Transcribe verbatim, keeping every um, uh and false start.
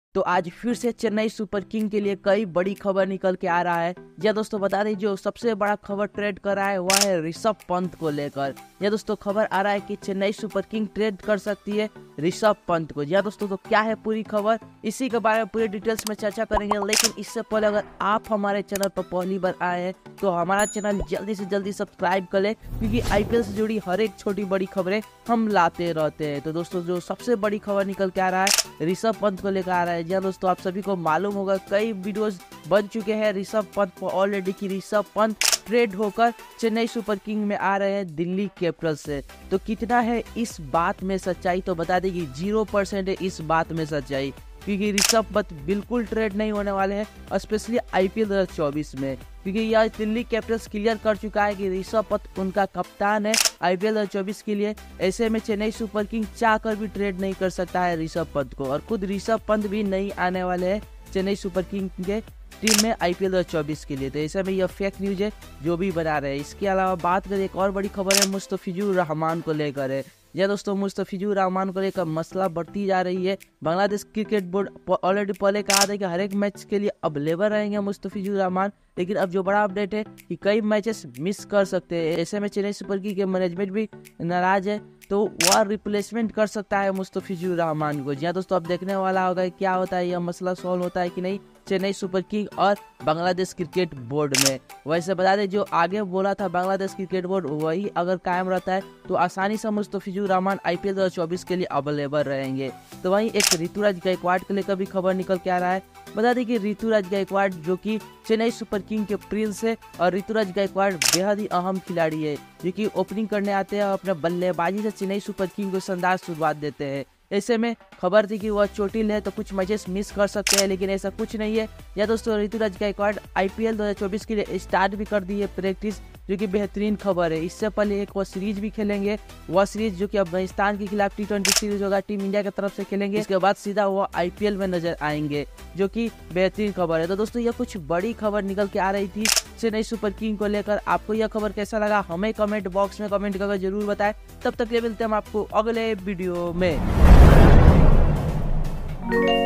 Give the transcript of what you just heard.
तो आज फिर से चेन्नई सुपर किंग के लिए कई बड़ी खबर निकल के आ रहा है। या दोस्तों बता दें, जो सबसे बड़ा खबर ट्रेड कर रहा है वह है ऋषभ पंत को लेकर। या दोस्तों खबर आ रहा है कि चेन्नई सुपर किंग ट्रेड कर सकती है ऋषभ पंत को। या दोस्तों तो क्या है पूरी खबर, इसी के बारे में पूरी डिटेल्स में चर्चा करेंगे। लेकिन इससे पहले अगर आप हमारे चैनल पर पहली बार आए हैं तो हमारा चैनल जल्दी से जल्दी सब्सक्राइब कर ले, क्योंकि आईपीएल से जुड़ी हर एक छोटी बड़ी खबरें हम लाते रहते हैं। तो दोस्तों जो सबसे बड़ी खबर निकल के आ रहा है ऋषभ पंत को लेकर आ रहा है। जी दोस्तों, आप सभी को मालूम होगा कई वीडियोस बन चुके हैं ऋषभ पंत पर ऑलरेडी कि ऋषभ पंत ट्रेड होकर चेन्नई सुपर किंग में आ रहे हैं दिल्ली कैपिटल्स से। तो कितना है इस बात में सच्चाई, तो बता दें कि जीरो परसेंट है इस बात में सच्चाई, क्योंकि ऋषभ पंत बिल्कुल ट्रेड नहीं होने वाले हैं, स्पेशली आईपीएल दो हज़ार चौबीस में, क्योंकि यह दिल्ली कैपिटल्स क्लियर कर चुका है कि ऋषभ पंत उनका कप्तान है आईपीएल दो हज़ार चौबीस के लिए। ऐसे में चेन्नई सुपर किंग चाहकर भी ट्रेड नहीं कर सकता है ऋषभ पंत को, और खुद ऋषभ पंत भी नहीं आने वाले हैं चेन्नई सुपर किंग के टीम में आईपीएल दो हज़ार चौबीस के लिए। तो ऐसे में यह फेक न्यूज है जो भी बना रहे हैं। इसके अलावा बात करें, एक और बड़ी खबर है मुस्तफिजुर रहमान को लेकर है। या दोस्तों मुस्तफिजुर रहमान को लेकर मसला बढ़ती जा रही है। बांग्लादेश क्रिकेट बोर्ड ऑलरेडी पहले कहा था कि हर एक मैच के लिए अवेलेबल रहेंगे मुस्तफिजुर रहमान, लेकिन अब जो बड़ा अपडेट है कि कई मैचेस मिस कर सकते हैं। ऐसे में चेन्नई सुपर किंग के मैनेजमेंट भी नाराज है, तो वह रिप्लेसमेंट कर सकता है मुस्तफिजुर रहमान को। जी दोस्तों, अब देखने वाला होगा क्या होता है, यह मसला सॉल्व होता है कि नहीं चेन्नई सुपर किंग और बांग्लादेश क्रिकेट बोर्ड में। वैसे बता दें, जो आगे बोला था बांग्लादेश क्रिकेट बोर्ड वही अगर कायम रहता है तो आसानी से मुस्तफिजुर रहमान आईपीएल दो हज़ार चौबीस के लिए अवेलेबल रहेंगे। तो वहीं एक ऋतुराज गायकवाड़ को लेकर भी खबर निकल के आ रहा है। बता दें कि ऋतुराज गायकवाड़ जो कि चेन्नई सुपर किंग के प्रिंस है, और ऋतुराज गायकवाड़ बेहद ही अहम खिलाड़ी है जो कि ओपनिंग करने आते हैं और अपने बल्लेबाजी से चेन्नई सुपर किंग को शानदार शुरुआत देते हैं। ऐसे में खबर थी कि वह चोटिल है तो कुछ मैचेस मिस कर सकते हैं, लेकिन ऐसा कुछ नहीं है। या दोस्तों ऋतुराज गायकवाड़ आईपीएल दो हज़ार चौबीस के लिए स्टार्ट भी कर दी है प्रैक्टिस, जो कि बेहतरीन खबर है। इससे पहले एक वो सीरीज भी खेलेंगे, वह सीरीज जो कि अफगानिस्तान के खिलाफ टी ट्वेंटी सीरीज होगा, टीम इंडिया की तरफ से खेलेंगे। इसके बाद सीधा वो आईपीएल में नजर आएंगे, जो कि बेहतरीन खबर है। तो दोस्तों यह कुछ बड़ी खबर निकल के आ रही थी चेन्नई सुपर किंग को लेकर। आपको यह खबर कैसा लगा हमें कमेंट बॉक्स में कमेंट करके जरूर बताएं। तब तक के लिए मिलते हैं हम आपको अगले वीडियो में।